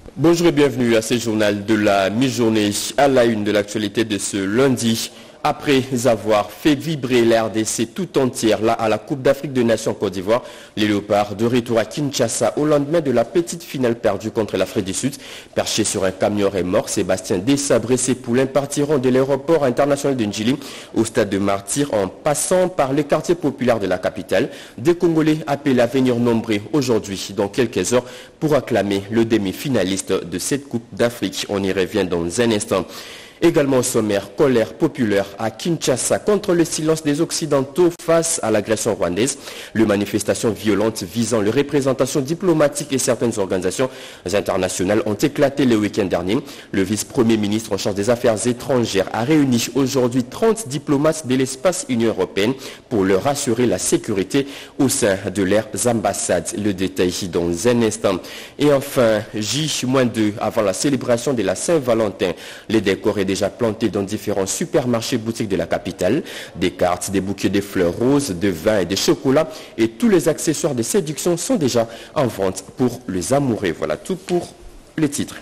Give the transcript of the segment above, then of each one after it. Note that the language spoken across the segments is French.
Bonjour et bienvenue à ce journal de la mi-journée à la une de l'actualité de ce lundi. Après avoir fait vibrer la RDC tout entière là à la Coupe d'Afrique des Nations Côte d'Ivoire, les Léopards de retour à Kinshasa au lendemain de la petite finale perdue contre l'Afrique du Sud. Perchés sur un camion remorque, Sébastien Desabre et ses poulains partiront de l'aéroport international de Ndjili au stade de Martyrs en passant par les quartiers populaires de la capitale. Des Congolais appellent à venir nombreux aujourd'hui dans quelques heures pour acclamer le demi-finaliste de cette Coupe d'Afrique. On y revient dans un instant. Également au sommaire, colère populaire à Kinshasa contre le silence des Occidentaux face à l'agression rwandaise. Les manifestations violentes visant les représentations diplomatiques et certaines organisations internationales ont éclaté le week-end dernier. Le vice-premier ministre en charge des affaires étrangères a réuni aujourd'hui 30 diplomates de l'espace Union européenne pour leur assurer la sécurité au sein de leurs ambassades. Le détail ici dans un instant. Et enfin, J-2 avant la célébration de la Saint-Valentin. Les décors déjà plantés dans différents supermarchés boutiques de la capitale. Des cartes, des bouquets de fleurs roses, de vin et de chocolat et tous les accessoires de séduction sont déjà en vente pour les amoureux. Voilà tout pour les titres.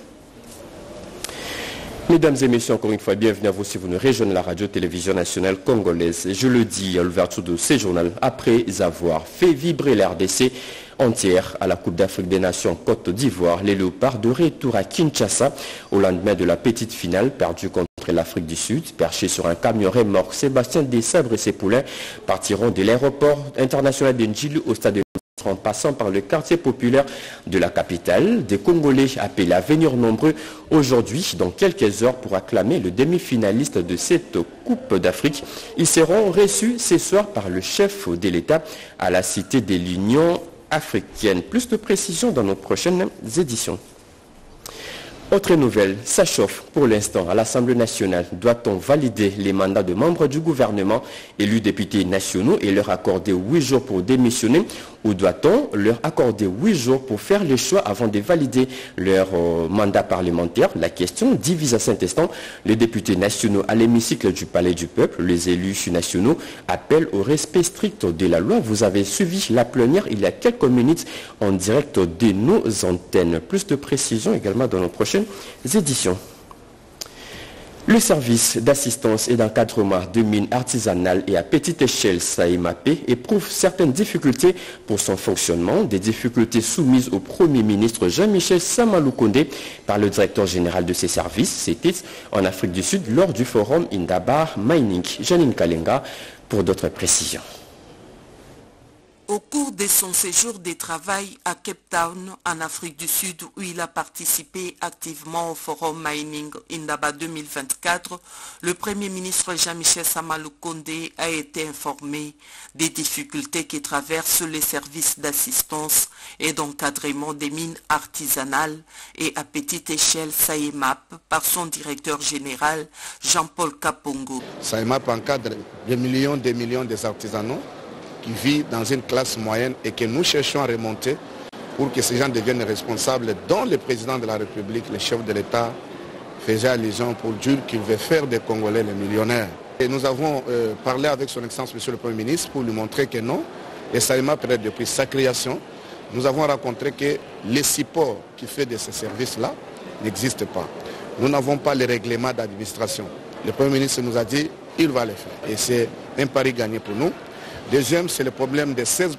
Mesdames et messieurs, encore une fois, bienvenue à vous si vous nous rejoignez la radio-télévision nationale congolaise. Je le dis à l'ouverture de ce journal, après avoir fait vibrer la RDC entière à la Coupe d'Afrique des Nations Côte d'Ivoire, les Léopards de retour à Kinshasa au lendemain de la petite finale perdue contre l'Afrique du Sud. Perchés sur un camion remorque, Sébastien Desabre et ses poulains partiront de l'aéroport international de Ndjili au stade de en passant par le quartier populaire de la capitale. Des Congolais appellent à venir nombreux aujourd'hui, dans quelques heures, pour acclamer le demi-finaliste de cette Coupe d'Afrique. Ils seront reçus ce soir par le chef de l'État à la Cité de l'Union africaine. Plus de précisions dans nos prochaines éditions. Autre nouvelle, ça chauffe pour l'instant à l'Assemblée nationale. Doit-on valider les mandats de membres du gouvernement élus députés nationaux et leur accorder 8 jours pour démissionner ou doit-on leur accorder 8 jours pour faire les choix avant de valider leur mandat parlementaire? La question divise à Saint-Instant les députés nationaux à l'hémicycle du Palais du Peuple. Les élus nationaux appellent au respect strict de la loi. Vous avez suivi la plénière il y a quelques minutes en direct de nos antennes. Plus de précisions également dans nos prochaines éditions. Le service d'assistance et d'encadrement de mines artisanales et à petite échelle SAEMAP éprouve certaines difficultés pour son fonctionnement, des difficultés soumises au Premier ministre Jean-Michel Sama Lukonde par le directeur général de ces services. C'était en Afrique du Sud lors du forum Indaba Mining. Janine Kalenga pour d'autres précisions. Au cours de son séjour de travail à Cape Town, en Afrique du Sud, où il a participé activement au Forum Mining Indaba 2024, le Premier ministre Jean-Michel Sama Lukonde a été informé des difficultés qui traversent les services d'assistance et d'encadrement des mines artisanales et à petite échelle SAEMAP par son directeur général Jean-Paul Kapongo. SAEMAP encadre des millions des artisanaux qui vit dans une classe moyenne et que nous cherchons à remonter pour que ces gens deviennent responsables, dont le président de la République, le chef de l'État, faisait allusion pour dire qu'il veut faire des Congolais les millionnaires. Et nous avons parlé avec son Excellence, Monsieur le Premier ministre, pour lui montrer que non, et SAEMAP, peut-être depuis sa création, nous avons rencontré que les supports qui fait de ces services-là n'existent pas. Nous n'avons pas les règlements d'administration. Le Premier ministre nous a dit qu'il va les faire. Et c'est un pari gagné pour nous. Deuxième, c'est le problème des 16%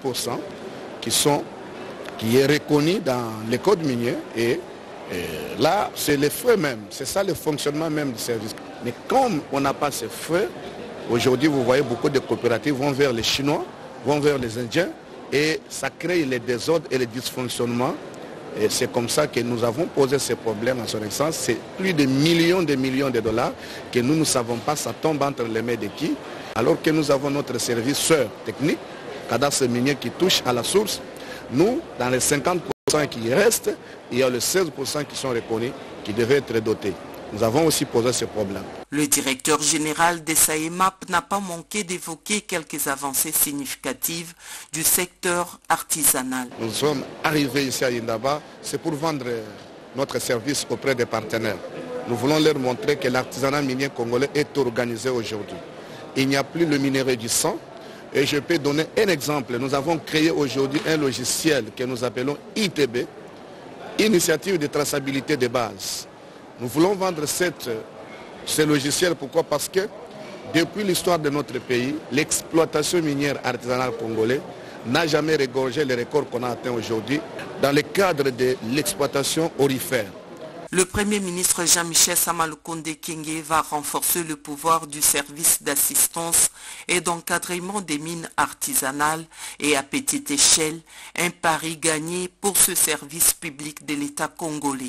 qui est reconnu dans les codes miniers. Et là, c'est les feux même. C'est ça le fonctionnement même du service. Mais comme on n'a pas ces feux, aujourd'hui, vous voyez beaucoup de coopératives vont vers les Chinois, vont vers les Indiens. Et ça crée les désordres et les dysfonctionnements. Et c'est comme ça que nous avons posé ces problèmes à son excellence. C'est plus de millions de dollars que nous ne savons pas, ça tombe entre les mains de qui. Alors que nous avons notre service sœur technique, cadastre minier qui touche à la source. Nous, dans les 50% qui restent, il y a les 16% qui sont reconnus, qui devaient être dotés. Nous avons aussi posé ce problème. Le directeur général des SAEMAP n'a pas manqué d'évoquer quelques avancées significatives du secteur artisanal. Nous sommes arrivés ici à Indaba, c'est pour vendre notre service auprès des partenaires. Nous voulons leur montrer que l'artisanat minier congolais est organisé aujourd'hui. Il n'y a plus le minerai du sang. Et je peux donner un exemple. Nous avons créé aujourd'hui un logiciel que nous appelons ITB, initiative de traçabilité de base. Nous voulons vendre ce logiciel. Pourquoi? Parce que depuis l'histoire de notre pays, l'exploitation minière artisanale congolaise n'a jamais regorgé les records qu'on a atteints aujourd'hui dans le cadre de l'exploitation aurifère. Le Premier ministre Jean-Michel Samalukonde Kyenge va renforcer le pouvoir du service d'assistance et d'encadrement des mines artisanales et à petite échelle, un pari gagné pour ce service public de l'État congolais.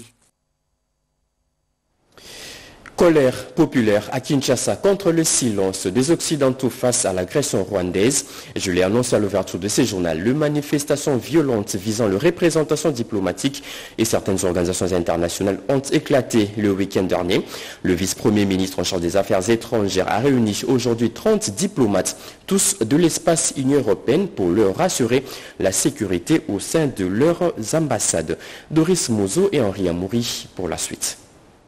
Colère populaire à Kinshasa contre le silence des Occidentaux face à l'agression rwandaise. Je l'ai annoncé à l'ouverture de ce journal. Les manifestations violentes visant les représentations diplomatiques et certaines organisations internationales ont éclaté le week-end dernier. Le vice-premier ministre en charge des affaires étrangères a réuni aujourd'hui 30 diplomates, tous de l'espace Union européenne, pour leur rassurer la sécurité au sein de leurs ambassades. Doris Mozo et Henri Amouri pour la suite.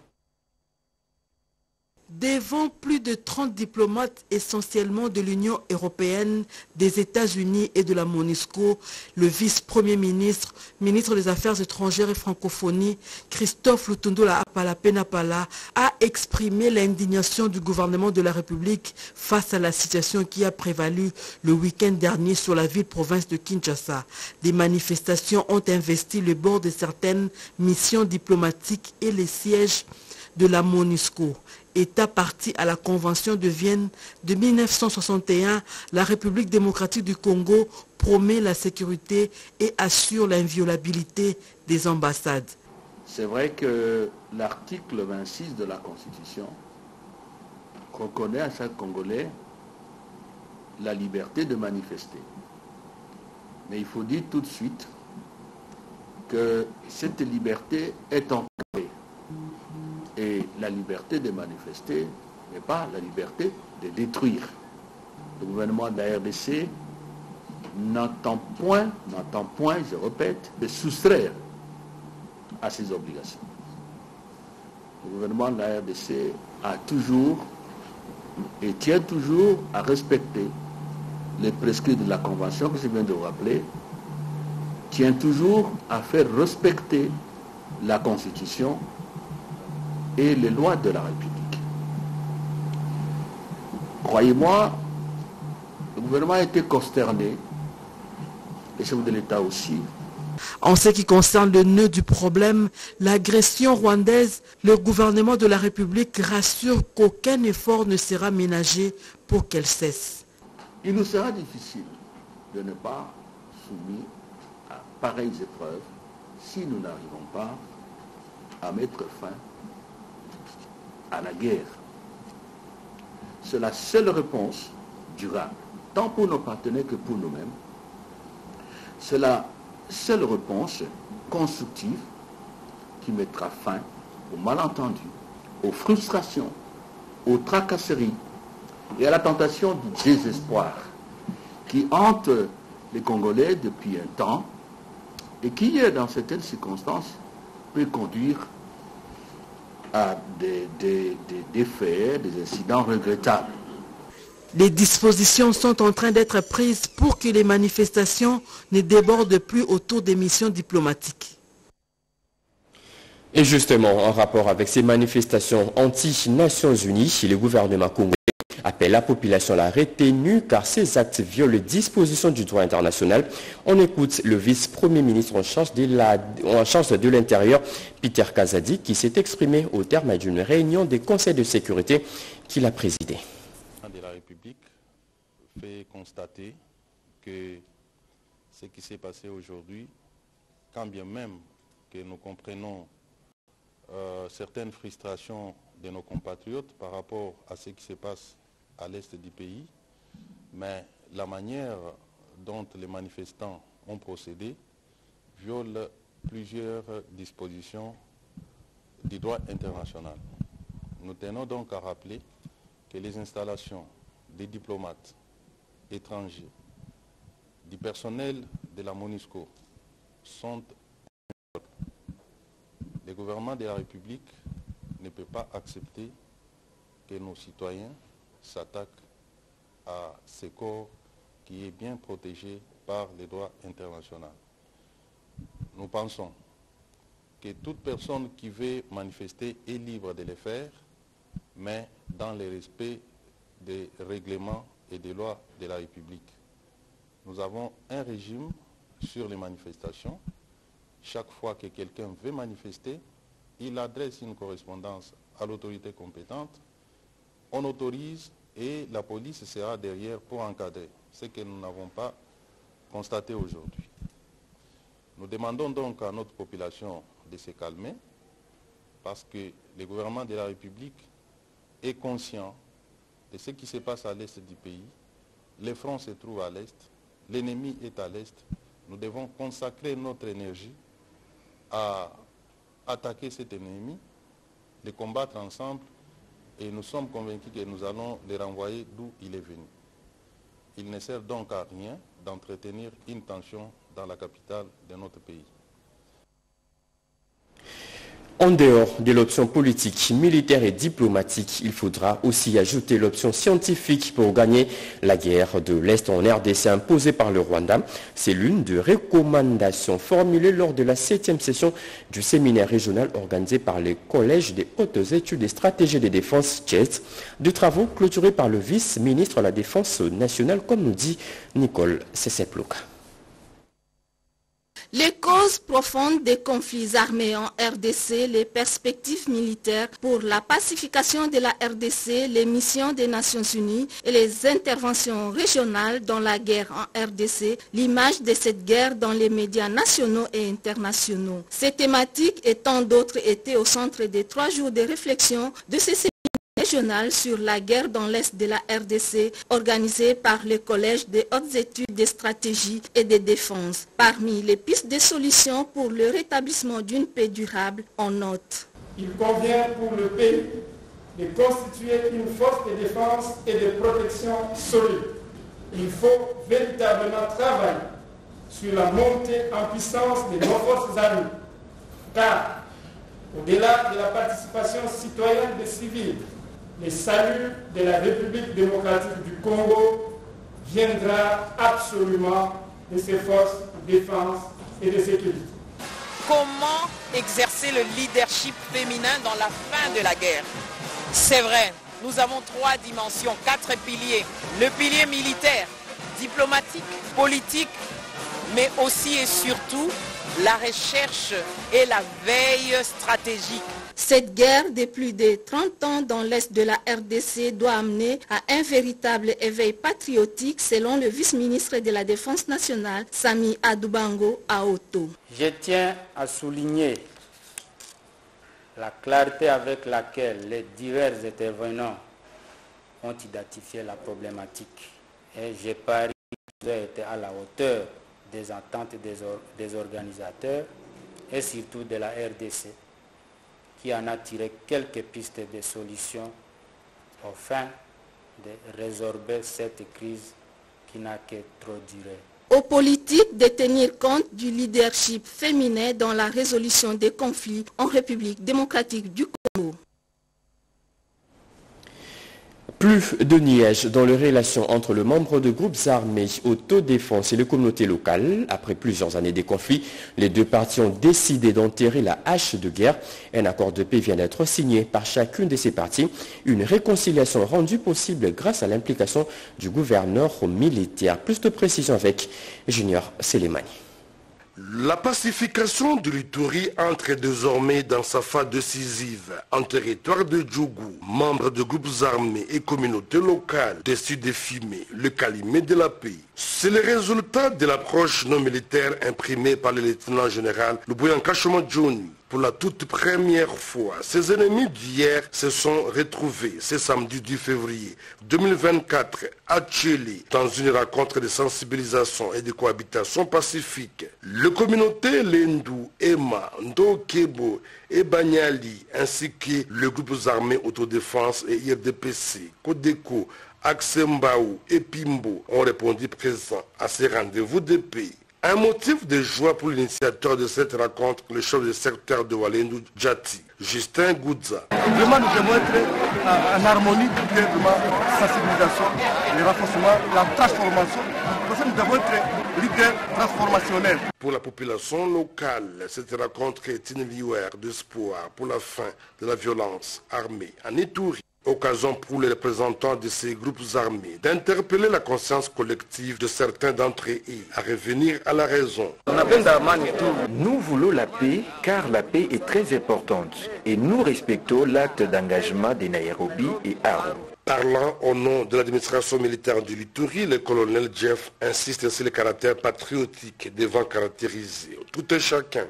Devant plus de 30 diplomates essentiellement de l'Union européenne, des États-Unis et de la MONUSCO, le vice-premier ministre, ministre des Affaires étrangères et francophonie, Christophe Lutundola Apala-Penapala, a exprimé l'indignation du gouvernement de la République face à la situation qui a prévalu le week-end dernier sur la ville-province de Kinshasa. Des manifestations ont investi le bord de certaines missions diplomatiques et les sièges de la MONUSCO. État parti à la Convention de Vienne de 1961, la République démocratique du Congo promet la sécurité et assure l'inviolabilité des ambassades. C'est vrai que l'article 26 de la Constitution reconnaît à chaque Congolais la liberté de manifester. Mais il faut dire tout de suite que cette liberté est encadrée. Et la liberté de manifester n'est pas la liberté de détruire. Le gouvernement de la RDC n'entend point, je répète, de soustraire à ses obligations. Le gouvernement de la RDC a toujours et tient toujours à respecter les prescrits de la Convention que je viens de vous rappeler, tient toujours à faire respecter la Constitution et les lois de la République. Croyez-moi, le gouvernement a été consterné, les chefs de l'État aussi. En ce qui concerne le nœud du problème, l'agression rwandaise, le gouvernement de la République rassure qu'aucun effort ne sera ménagé pour qu'elle cesse. Il nous sera difficile de ne pas soumis à pareilles épreuves si nous n'arrivons pas à mettre fin à la guerre. C'est la seule réponse durable, tant pour nos partenaires que pour nous-mêmes. C'est la seule réponse constructive qui mettra fin aux malentendus, aux frustrations, aux tracasseries et à la tentation du désespoir qui hante les Congolais depuis un temps et qui, dans certaines circonstances, peut conduire à des faits, des incidents regrettables. Les dispositions sont en train d'être prises pour que les manifestations ne débordent plus autour des missions diplomatiques. Et justement, en rapport avec ces manifestations anti-Nations Unies, le gouvernement congolais appelle la population à la retenue car ces actes violent les dispositions du droit international. On écoute le vice-premier ministre en charge de l'Intérieur, Peter Kazadi, qui s'est exprimé au terme d'une réunion des conseils de sécurité qu'il a présidé. De la République fait constater que ce qui s'est passé aujourd'hui, quand bien même que nous comprenons certaines frustrations de nos compatriotes par rapport à ce qui se passe à l'est du pays, mais la manière dont les manifestants ont procédé viole plusieurs dispositions du droit international. Nous tenons donc à rappeler que les installations des diplomates étrangers, du personnel de la MONUSCO sont... Le gouvernement de la République ne peut pas accepter que nos citoyens s'attaquent à ce corps qui est bien protégé par le droit international. Nous pensons que toute personne qui veut manifester est libre de le faire, mais dans le respect des règlements et des lois de la République. Nous avons un régime sur les manifestations. Chaque fois que quelqu'un veut manifester, il adresse une correspondance à l'autorité compétente, on autorise et la police sera derrière pour encadrer, ce que nous n'avons pas constaté aujourd'hui. Nous demandons donc à notre population de se calmer parce que le gouvernement de la République est conscient de ce qui se passe à l'est du pays. Le front se trouve à l'est, l'ennemi est à l'est. Nous devons consacrer notre énergie à attaquer cet ennemi, le combattre ensemble et nous sommes convaincus que nous allons les renvoyer d'où il est venu. Il ne sert donc à rien d'entretenir une tension dans la capitale de notre pays. En dehors de l'option politique, militaire et diplomatique, il faudra aussi ajouter l'option scientifique pour gagner la guerre de l'Est en RDC imposée par le Rwanda. C'est l'une des recommandations formulées lors de la 7e session du séminaire régional organisé par les collèges des hautes études et stratégies de défense CHEST, de travaux clôturés par le vice-ministre de la Défense nationale, comme nous dit Nicole Seseploka. Les causes profondes des conflits armés en RDC, les perspectives militaires pour la pacification de la RDC, les missions des Nations Unies et les interventions régionales dans la guerre en RDC, l'image de cette guerre dans les médias nationaux et internationaux. Ces thématiques et tant d'autres étaient au centre des 3 jours de réflexion de ces séminaires régional sur la guerre dans l'Est de la RDC organisé par le Collège des hautes études de stratégie et de défense. Parmi les pistes de solutions pour le rétablissement d'une paix durable, on note. Il convient pour le pays de constituer une force de défense et de protection solide. Il faut véritablement travailler sur la montée en puissance de nos forces armées, car au-delà de la participation citoyenne des civils, le salut de la République démocratique du Congo viendra absolument de ces forces de défense et de sécurité. Comment exercer le leadership féminin dans la fin de la guerre? C'est vrai, nous avons 3 dimensions, 4 piliers. Le pilier militaire, diplomatique, politique, mais aussi et surtout la recherche et la veille stratégique. Cette guerre de plus de 30 ans dans l'Est de la RDC doit amener à un véritable éveil patriotique selon le vice-ministre de la Défense nationale, Sami Adoubango Aoto. Je tiens à souligner la clarté avec laquelle les divers intervenants ont identifié la problématique. Et je parie qu'ils ont été à la hauteur des attentes des organisateurs et surtout de la RDC, qui en a tiré quelques pistes de solutions afin de résorber cette crise qui n'a que trop duré. Aux politiques de tenir compte du leadership féminin dans la résolution des conflits en République démocratique du Congo. Plus de niaises dans les relations entre le membre de groupes armés autodéfense et les communautés locales. Après plusieurs années de conflits, les 2 parties ont décidé d'enterrer la hache de guerre. Un accord de paix vient d'être signé par chacune de ces parties. Une réconciliation rendue possible grâce à l'implication du gouverneur militaire. Plus de précisions avec Junior Selemani. La pacification de l'Ituri entre désormais dans sa phase décisive en territoire de Djougou. Membres de groupes armés et communautés locales décident de filmer le calumet de la paix. C'est le résultat de l'approche non militaire imprimée par le lieutenant général Luboyan Kachoma Johnny. Pour la toute première fois, ses ennemis d'hier se sont retrouvés ce samedi 10 février 2024 à Tchéli dans une rencontre de sensibilisation et de cohabitation pacifique. Les communautés Lendou, Ema, Ndokebo et Banyali ainsi que les groupes armés autodéfense et IRDPC, Kodeko, Aksembaou et Pimbo ont répondu présents à ces rendez-vous de paix. Un motif de joie pour l'initiateur de cette rencontre, le chef du secteur de Walendu Djati, Justin Goudza. Vraiment, nous devons être en harmonie pour que la sensibilisation, le renforcement, la transformation ça, nous devons être leaders transformationnels. Pour la population locale, cette rencontre est une lueur d'espoir pour la fin de la violence armée en Ituri. Occasion pour les représentants de ces groupes armés d'interpeller la conscience collective de certains d'entre eux à revenir à la raison. Nous voulons la paix car la paix est très importante et nous respectons l'acte d'engagement de Nairobi et Arusha. Parlant au nom de l'administration militaire du Ituri, le colonel Jeff insiste sur le caractère patriotique devant caractériser tout et chacun.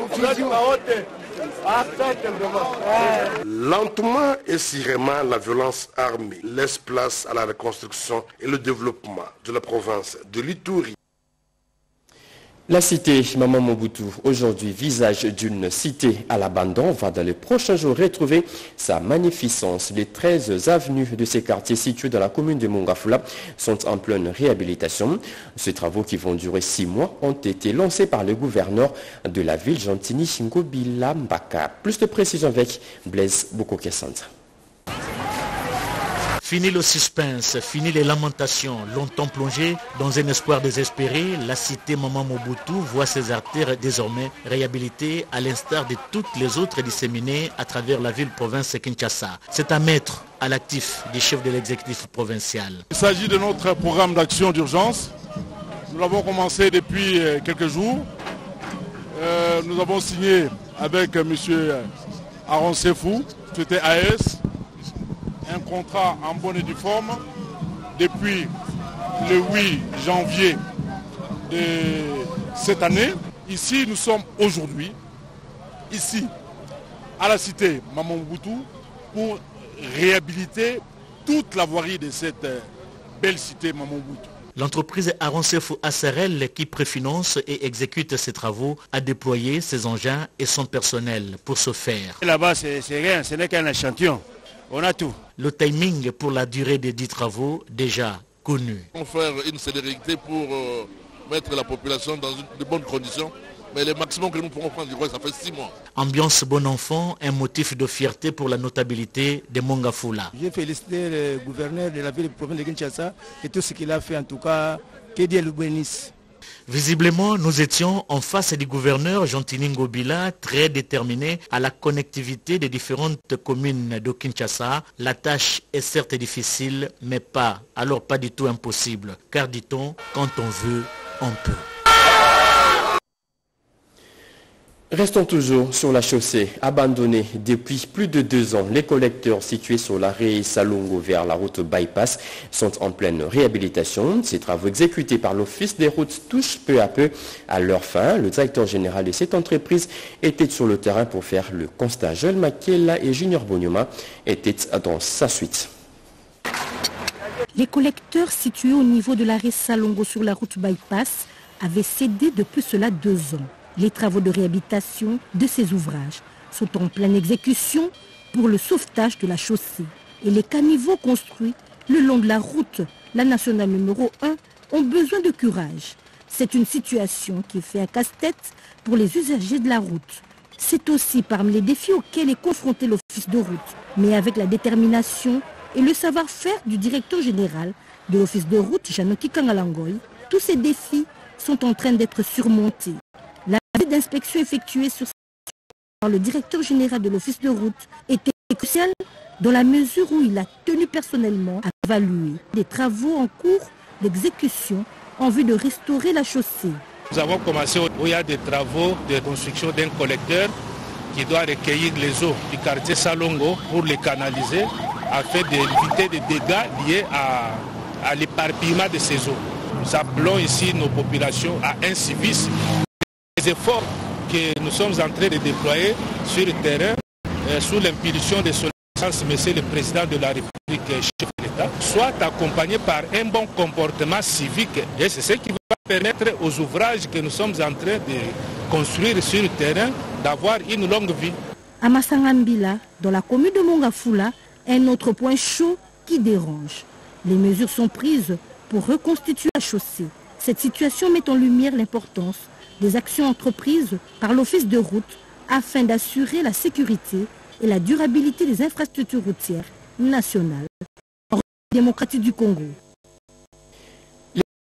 Lentement et sûrement, la violence armée laisse place à la reconstruction et le développement de la province de l'Ituri. La cité Maman Mobutu, aujourd'hui visage d'une cité à l'abandon, va dans les prochains jours retrouver sa magnificence. Les 13 avenues de ces quartiers situés dans la commune de Mongafula sont en pleine réhabilitation. Ces travaux qui vont durer 6 mois ont été lancés par le gouverneur de la ville, Jantini Ngobila Mbaka. Plus de précisions avec Blaise Bokokesanta. Fini le suspense, fini les lamentations. Longtemps plongée dans un espoir désespéré, la cité Maman Mobutu voit ses artères désormais réhabilitées à l'instar de toutes les autres disséminées à travers la ville-province de Kinshasa. C'est un maître à l'actif du chef de l'exécutif provincial. Il s'agit de notre programme d'action d'urgence. Nous l'avons commencé depuis quelques jours. Nous avons signé avec M. Aaron Sefou, c'était AS, un contrat en bonne et due forme depuis le 8 janvier de cette année. Ici, nous sommes aujourd'hui, ici, à la cité Maman Mobutu, pour réhabiliter toute la voirie de cette belle cité Maman Mobutu. L'entreprise Aaron Sefou Asserel, qui préfinance et exécute ses travaux, a déployé ses engins et son personnel pour ce faire. Là-bas, c'est rien, ce n'est qu'un échantillon. On a tout. Le timing pour la durée des 10 travaux déjà connu. On va faire une célérité pour mettre la population dans de bonnes conditions. Mais le maximum que nous pourrons prendre, ça fait 6 mois. Ambiance bon enfant, un motif de fierté pour la notabilité de Mongafula. J'ai félicité le gouverneur de la ville de province de Kinshasa et tout ce qu'il a fait, en tout cas, que Dieu le bénisse. Visiblement, nous étions en face du gouverneur Jantini Ngobila, très déterminé à la connectivité des différentes communes de Kinshasa. La tâche est certes difficile, mais pas du tout impossible. Car dit-on, quand on veut, on peut. Restons toujours sur la chaussée. Abandonnée depuis plus de 2 ans, les collecteurs situés sur l'arrêt Salongo vers la route Bypass sont en pleine réhabilitation. Ces travaux exécutés par l'Office des routes touchent peu à peu à leur fin. Le directeur général de cette entreprise était sur le terrain pour faire le constat. Joël Makela et Junior Bonyoma étaient dans sa suite. Les collecteurs situés au niveau de l'arrêt Salongo sur la route Bypass avaient cédé depuis cela 2 ans. Les travaux de réhabilitation de ces ouvrages sont en pleine exécution pour le sauvetage de la chaussée. Et les caniveaux construits le long de la route, la nationale numéro 1, ont besoin de curage. C'est une situation qui fait un casse-tête pour les usagers de la route. C'est aussi parmi les défis auxquels est confronté l'Office de route. Mais avec la détermination et le savoir-faire du directeur général de l'Office de route, Janoki Kangalangoy, tous ces défis sont en train d'être surmontés. La visite d'inspection effectuée par le directeur général de l'Office de route était cruciale dans la mesure où il a tenu personnellement à évaluer des travaux en cours d'exécution en vue de restaurer la chaussée. Nous avons commencé où il y a des travaux de construction d'un collecteur qui doit recueillir les eaux du quartier Salongo pour les canaliser afin d'éviter des dégâts liés à l'éparpillement de ces eaux. Nous appelons ici nos populations à un civisme. Les efforts que nous sommes en train de déployer sur le terrain, sous l'impulsion de son Excellence, Monsieur le Président de la République, chef de l'État, soit accompagné par un bon comportement civique. Et c'est ce qui va permettre aux ouvrages que nous sommes en train de construire sur le terrain d'avoir une longue vie. À Massangambila, dans la commune de Mongafula, un autre point chaud qui dérange. Les mesures sont prises pour reconstituer la chaussée. Cette situation met en lumière l'importance des actions entreprises par l'Office de route afin d'assurer la sécurité et la durabilité des infrastructures routières nationales en République démocratique du Congo. Les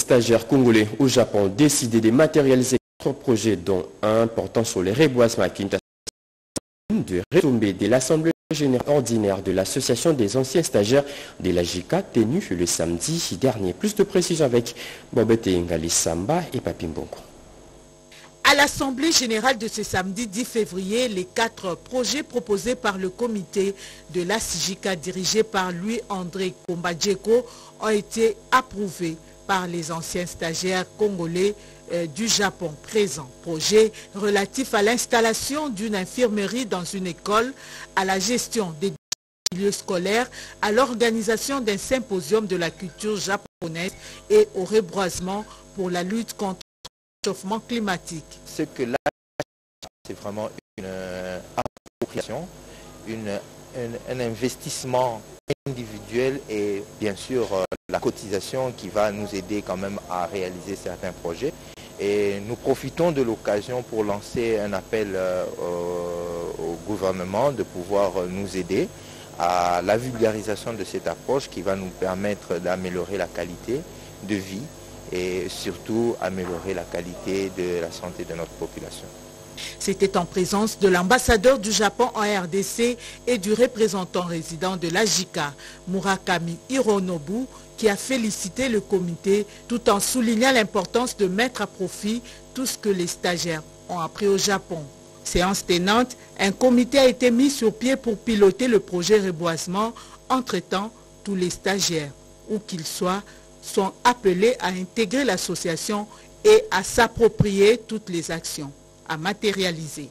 stagiaires congolais au Japon ont décidé de matérialiser 4 projets, dont un portant sur les reboisements à Kinshasa, de retombées de l'Assemblée générale ordinaire de l'Association des anciens stagiaires de la JICA tenue le samedi dernier. Plus de précisions avec Bobette Ngali Samba et Papi Mbongo. À l'Assemblée générale de ce samedi 10 février, les 4 projets proposés par le comité de la CIJICA dirigé par Louis-André Kombadjeko ont été approuvés par les anciens stagiaires congolais du Japon présents. Projet relatif à l'installation d'une infirmerie dans une école, à la gestion des milieux scolaires, à l'organisation d'un symposium de la culture japonaise et au reboisement pour la lutte contre le réchauffement climatique. Ce que là, c'est vraiment une appropriation, un investissement individuel et bien sûr la cotisation qui va nous aider quand même à réaliser certains projets. Et nous profitons de l'occasion pour lancer un appel au gouvernement de pouvoir nous aider à la vulgarisation de cette approche qui va nous permettre d'améliorer la qualité de vie et surtout améliorer la qualité de la santé de notre population. C'était en présence de l'ambassadeur du Japon en RDC et du représentant résident de la JICA, Murakami Hironobu, qui a félicité le comité tout en soulignant l'importance de mettre à profit tout ce que les stagiaires ont appris au Japon. Séance tenante, un comité a été mis sur pied pour piloter le projet reboisement. Entre-temps, tous les stagiaires, où qu'ils soient, sont appelés à intégrer l'association et à s'approprier toutes les actions à matérialiser.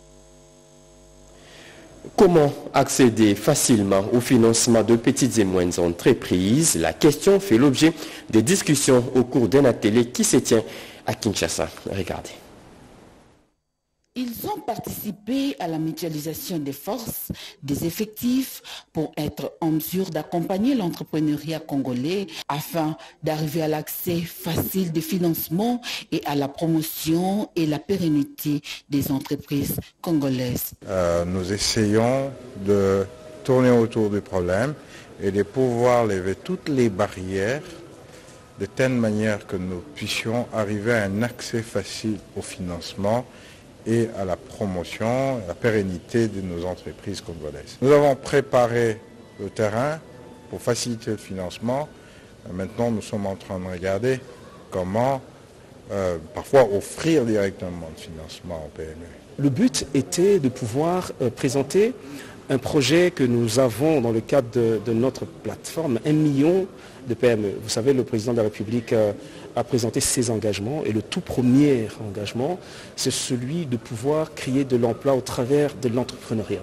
Comment accéder facilement au financement de petites et moyennes entreprises? La question fait l'objet des discussions au cours d'un atelier qui se tient à Kinshasa. Regardez. Ils ont participé à la mutualisation des forces, des effectifs pour être en mesure d'accompagner l'entrepreneuriat congolais afin d'arriver à l'accès facile des financements et à la promotion et la pérennité des entreprises congolaises. Nous essayons de tourner autour du problème et de pouvoir lever toutes les barrières de telle manière que nous puissions arriver à un accès facile au financement et à la promotion, à la pérennité de nos entreprises congolaises. Nous avons préparé le terrain pour faciliter le financement. Maintenant, nous sommes en train de regarder comment parfois offrir directement le financement aux PME. Le but était de pouvoir présenter un projet que nous avons dans le cadre de notre plateforme, 1 million de PME. Vous savez, le président de la République a présenté ses engagements et le tout premier engagement, c'est celui de pouvoir créer de l'emploi au travers de l'entrepreneuriat.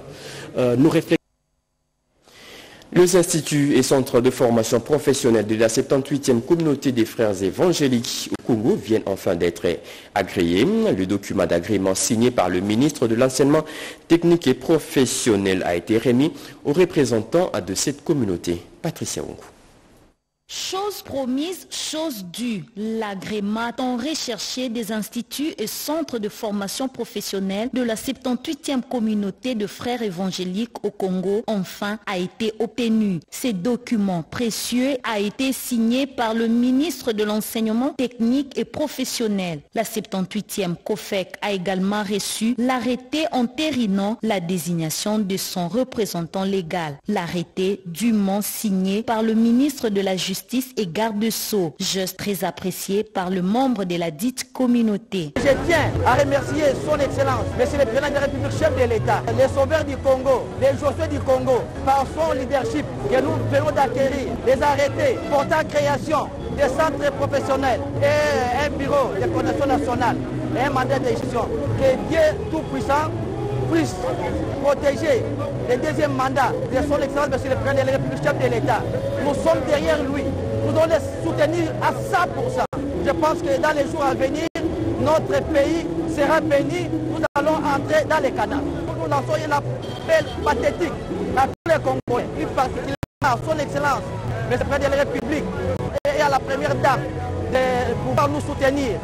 Les instituts et centres de formation professionnelle de la 78e communauté des frères évangéliques au Congo viennent enfin d'être agréés. Le document d'agrément signé par le ministre de l'Enseignement technique et professionnel a été remis aux représentants de cette communauté. Patricia Ongo. Chose promise, chose due. L'agrément tant recherché des instituts et centres de formation professionnelle de la 78e communauté de frères évangéliques au Congo, enfin, a été obtenu. Ces documents précieux a été signé par le ministre de l'Enseignement technique et professionnel. La 78e COFEC a également reçu l'arrêté entérinant la désignation de son représentant légal. L'arrêté dûment signé par le ministre de la Justice et garde-sceaux, geste très apprécié par le membre de la dite communauté. Je tiens à remercier son Excellence, Monsieur le Président de la République, chef de l'État, les sauveurs du Congo, les Josué du Congo, par son leadership que nous venons d'acquérir, les arrêtés portant création des centres professionnels et un bureau de coordination nationale et un mandat de gestion. Que Dieu Tout-Puissant puisse protéger le deuxième mandat de son Excellence, Monsieur le Président de la République, chef de l'État. Nous sommes derrière lui. Nous devons le soutenir à 100%. Je pense que dans les jours à venir, notre pays sera béni. Nous allons entrer dans les canaux. Nous lançons un appel pathétique à tous les Congolais, plus particulièrement à son Excellence, M. le Président de la République et à la Première Dame de pouvoir nous soutenir.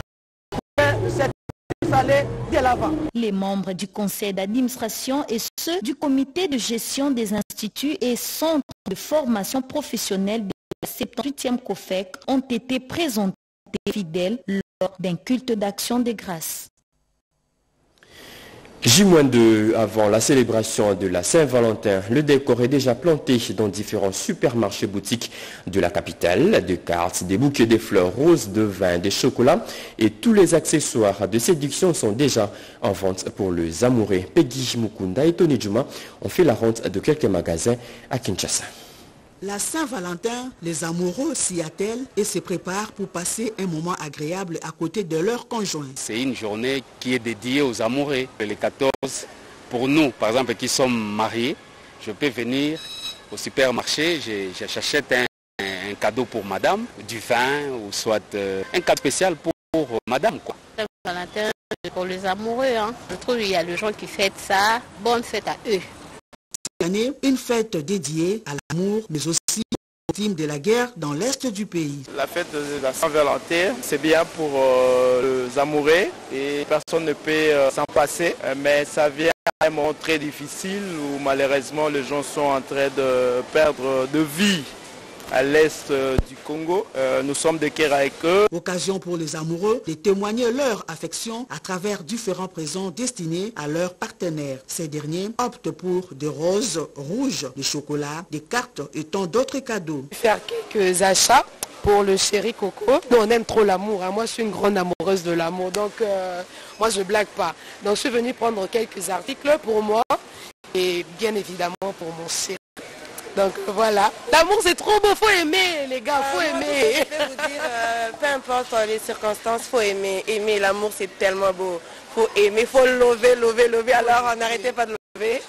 Les membres du conseil d'administration et ceux du comité de gestion des instituts et centres de formation professionnelle de la 78e COFEC ont été présentés fidèles lors d'un culte d'action de grâce. J-2 avant la célébration de la Saint-Valentin, le décor est déjà planté dans différents supermarchés boutiques de la capitale. Des cartes, des bouquets de fleurs roses, de vin, des chocolats et tous les accessoires de séduction sont déjà en vente pour les amoureux. Peggy Mukunda et Tony Djuma ont fait la ronde de quelques magasins à Kinshasa. La Saint-Valentin, les amoureux s'y attellent et se préparent pour passer un moment agréable à côté de leur conjoint. C'est une journée qui est dédiée aux amoureux. Les 14, pour nous, par exemple, qui sommes mariés, je peux venir au supermarché, j'achète un cadeau pour madame, du vin ou soit un cadeau spécial pour madame. Saint-Valentin, pour les amoureux, hein. Je trouve qu'il y a des gens qui fêtent ça. Bonne fête à eux. Cette année, une fête dédiée à l'amour, mais aussi aux victimes de la guerre dans l'est du pays. La fête de la Saint-Valentin, c'est bien pour les amoureux et personne ne peut s'en passer. Mais ça vient à un moment très difficile où malheureusement les gens sont en train de perdre de vie. À l'est du Congo, nous sommes de cœur avec eux. Occasion pour les amoureux de témoigner leur affection à travers différents présents destinés à leurs partenaires. Ces derniers optent pour des roses, rouges, des chocolats, des cartes et tant d'autres cadeaux. Faire quelques achats pour le chéri Coco. Nous, on aime trop l'amour. Hein. Moi, je suis une grande amoureuse de l'amour. Donc, moi, je blague pas. Donc, je suis venue prendre quelques articles pour moi et bien évidemment pour mon chéri. Donc voilà, l'amour c'est trop beau, faut aimer les gars, faut aimer. Je vais vous dire, peu importe les circonstances, faut aimer. Aimer l'amour c'est tellement beau, faut aimer, faut lever, alors n'arrêtez pas de lever.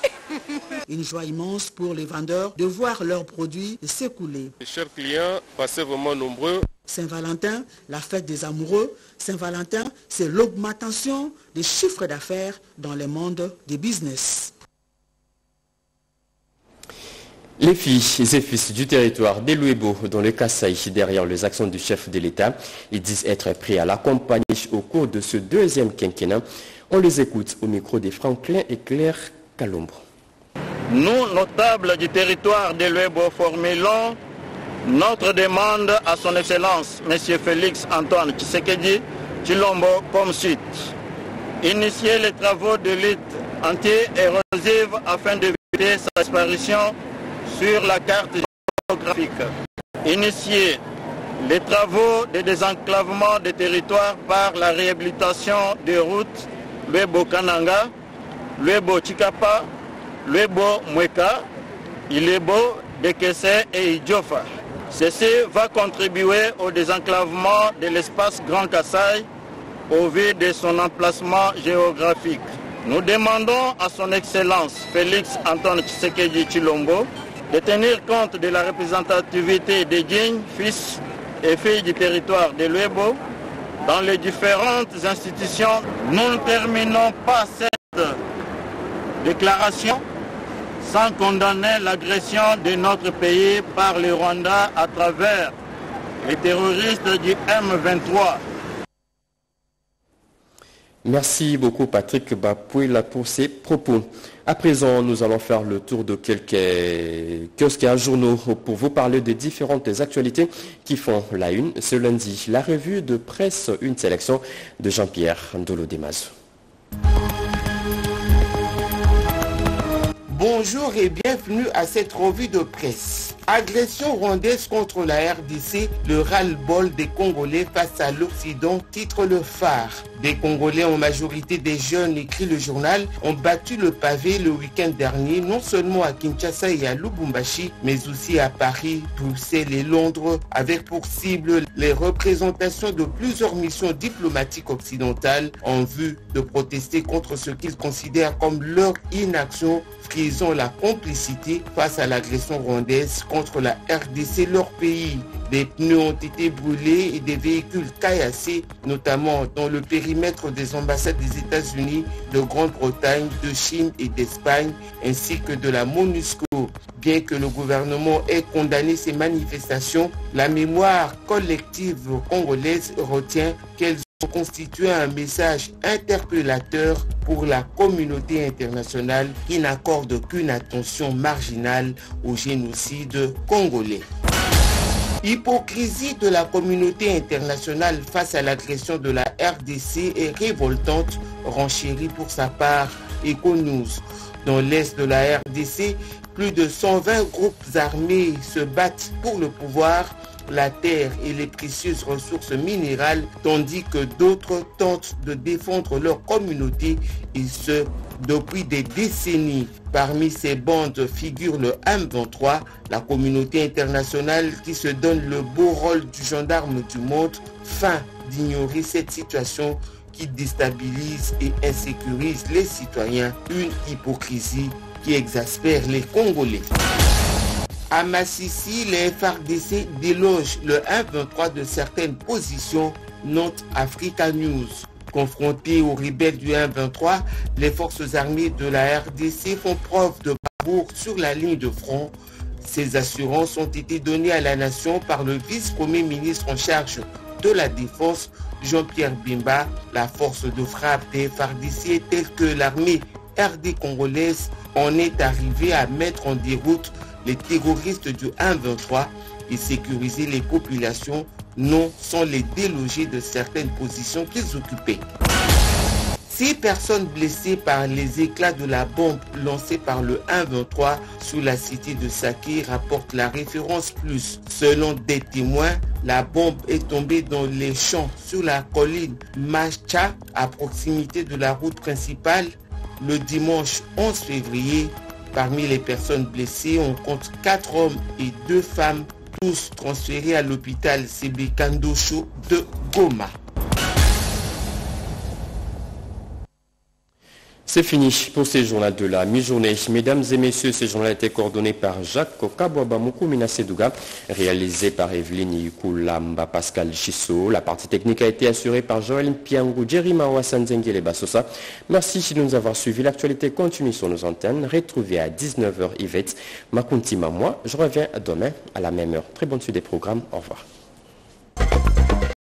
Une joie immense pour les vendeurs de voir leurs produits s'écouler. Les chers clients, passez vraiment nombreux. Saint-Valentin, la fête des amoureux. Saint-Valentin, c'est l'augmentation des chiffres d'affaires dans le monde des business. Les filles et fils du territoire des Luebo dans le Kasaï, derrière les actions du chef de l'État, ils disent être prêts à l'accompagner au cours de ce deuxième quinquennat. On les écoute au micro de Franklin et Claire Kalombo. Nous, notables du territoire des Luebo, formulons notre demande à son Excellence, M. Félix Antoine Tshisekedi Tshilombo, comme suite. Initier les travaux de lutte anti-érosive afin d'éviter sa disparition sur la carte géographique. Initier les travaux de désenclavement des territoires par la réhabilitation des routes Luebo-Kananga, Luebo-Chikapa, Luebo-Mweka, Ilebo, Dekese et Idjofa. Ceci va contribuer au désenclavement de l'espace Grand Kasaï au vu de son emplacement géographique. Nous demandons à son Excellence Félix Antoine Tshisekedi Tshilombo de tenir compte de la représentativité des dignes fils et filles du territoire de Luebo dans les différentes institutions. Nous ne terminons pas cette déclaration sans condamner l'agression de notre pays par le Rwanda à travers les terroristes du M23. Merci beaucoup Patrick Bapouila pour ces propos. À présent, nous allons faire le tour de quelques kiosques et journaux pour vous parler des différentes actualités qui font la une ce lundi. La revue de presse, une sélection de Jean-Pierre Ndolo-Demazo. Bonjour et bienvenue à cette revue de presse. Agression rwandaise contre la RDC, le ras-le-bol des Congolais face à l'Occident, titre le phare. Des Congolais, en majorité des jeunes, écrit le journal, ont battu le pavé le week-end dernier, non seulement à Kinshasa et à Lubumbashi, mais aussi à Paris, Bruxelles et Londres, avec pour cible les représentations de plusieurs missions diplomatiques occidentales en vue de protester contre ce qu'ils considèrent comme leur inaction, frisant la complicité face à l'agression rwandaise contre la RDC, leur pays. Des pneus ont été brûlés et des véhicules caillassés, notamment dans le périmètre des ambassades des États-Unis, de Grande-Bretagne, de Chine et d'Espagne, ainsi que de la MONUSCO. Bien que le gouvernement ait condamné ces manifestations, la mémoire collective congolaise retient qu'elles ont constitué un message interpellateur pour la communauté internationale qui n'accorde qu'une attention marginale au génocide congolais. Hypocrisie de la communauté internationale face à l'agression de la RDC est révoltante, renchérit pour sa part Econews. Dans l'est de la RDC, plus de 120 groupes armés se battent pour le pouvoir, la terre et les précieuses ressources minérales, tandis que d'autres tentent de défendre leur communauté, et ce, depuis des décennies. Parmi ces bandes figure le M23, la communauté internationale qui se donne le beau rôle du gendarme du monde, fin d'ignorer cette situation qui déstabilise et insécurise les citoyens, une hypocrisie qui exaspère les Congolais. À Massissi, les FARDC délogent le M23 de certaines positions, note Africa News. Confrontés aux rebelles du M23, les forces armées de la RDC font preuve de bravoure sur la ligne de front. Ces assurances ont été données à la nation par le vice-premier ministre en charge de la Défense, Jean-Pierre Bemba. La force de frappe des FARDC est telle que l'armée RD congolaise en est arrivée à mettre en déroute les terroristes du M23 et sécuriser les populations, non sans les déloger de certaines positions qu'ils occupaient. 6 personnes blessées par les éclats de la bombe lancée par le M23 sur la cité de Saké, rapporte la référence plus. Selon des témoins, la bombe est tombée dans les champs sur la colline Macha, à proximité de la route principale, le dimanche 11 février. Parmi les personnes blessées, on compte 4 hommes et 2 femmes, tous transférés à l'hôpital CB Kandosho de Goma. C'est fini pour ce journal de la mi-journée. Mesdames et messieurs, ce journal a été coordonné par Jacques Kabouabamoukou Minasedouga, réalisé par Evelyne Yikulamba Pascal Chisso. La partie technique a été assurée par Joël Piangou, Jerry Mawa Sanzengele Basosa. Merci de nous avoir suivis. L'actualité continue sur nos antennes. Retrouvez à 19h Yvette Makuntima. Moi, je reviens demain à la même heure. Très bonne suite des programmes. Au revoir.